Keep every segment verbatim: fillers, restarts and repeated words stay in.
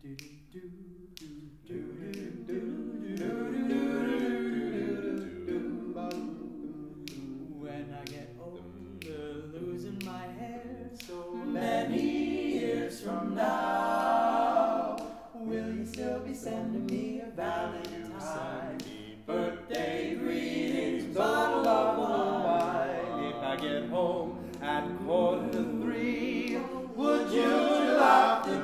When I get older, losing my hair so many years from now, will you still be sending me a Valentine? Birthday greetings, bottle of wine. If I get home at quarter to three, would you lock the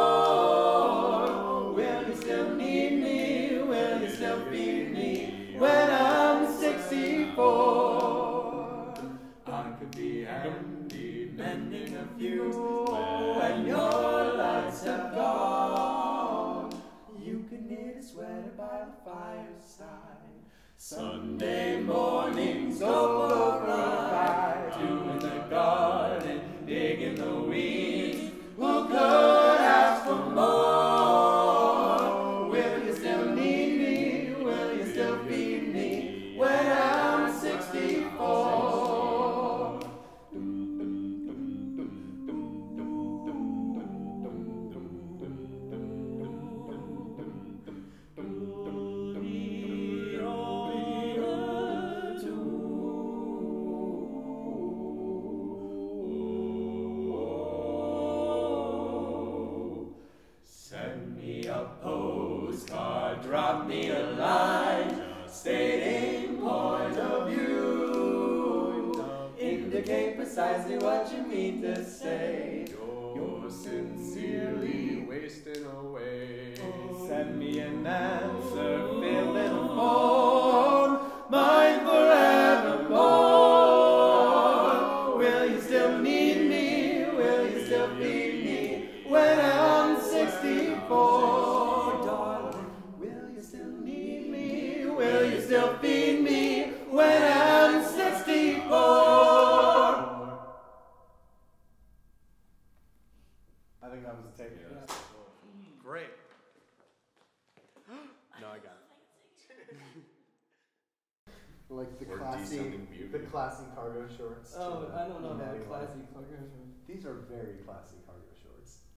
door? Will you still need me? Will you still feed me when I'm sixty-four? I could be handy mending a fuse when your lights have gone. You can knit a sweater by the fireside. Sunday mornings go for a ride, two in the garden, digging the weeds. Who could ask for more? Will you still need me? Will you still feed me when I'm sixty-four? Drop me a line stating point of view. Indicate precisely what you mean to say. You're sincerely wasting away. Send me an answer, fill in a form, mine forevermore. Will you still need me? Will you still feed me when I'm sixty-four? Will you still feed me when I'm sixty-four? I think that was a take. Yeah. Great. No, I got it. Like the or classy, the classy cargo shorts. Oh, I don't know about classy cargo shorts. These are very classy cargo shorts.